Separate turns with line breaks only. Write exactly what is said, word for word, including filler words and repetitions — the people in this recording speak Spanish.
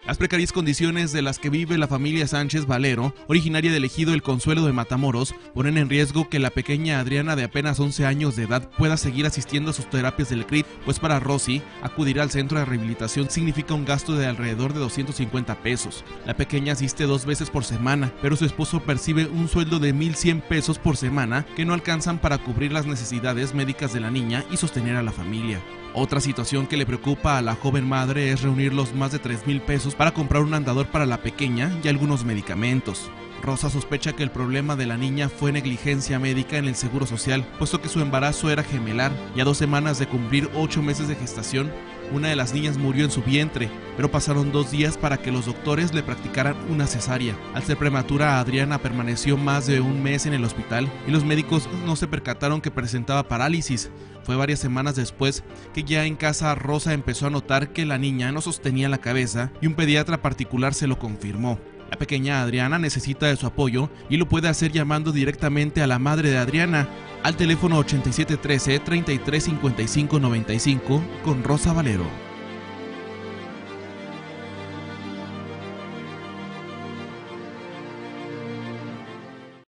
Las precarias condiciones de las que vive la familia Sánchez Valero, originaria del ejido El Consuelo de Matamoros, ponen en riesgo que la pequeña Adriana de apenas once años de edad pueda seguir asistiendo a sus terapias del C R I T, pues para Rosy, acudir al centro de rehabilitación significa un gasto de alrededor de doscientos cincuenta pesos. La pequeña asiste dos veces por semana, pero su esposo percibe un sueldo de mil cien pesos por semana que no alcanzan para cubrir las necesidades médicas de la niña y sostener a la familia. Otra situación que le preocupa a la joven madre es reunir los más de tres mil pesos para comprar un andador para la pequeña y algunos medicamentos. Rosa sospecha que el problema de la niña fue negligencia médica en el Seguro Social, puesto que su embarazo era gemelar y a dos semanas de cumplir ocho meses de gestación, una de las niñas murió en su vientre, pero pasaron dos días para que los doctores le practicaran una cesárea. Al ser prematura, Adriana permaneció más de un mes en el hospital y los médicos no se percataron que presentaba parálisis. Fue varias semanas después que ya en casa Rosa empezó a notar que la niña no sostenía la cabeza y un pediatra particular se lo confirmó. La pequeña Adriana necesita de su apoyo y lo puede hacer llamando directamente a la madre de Adriana al teléfono ochenta y siete trece, treinta y tres cincuenta y cinco noventa y cinco con Rosa Valero.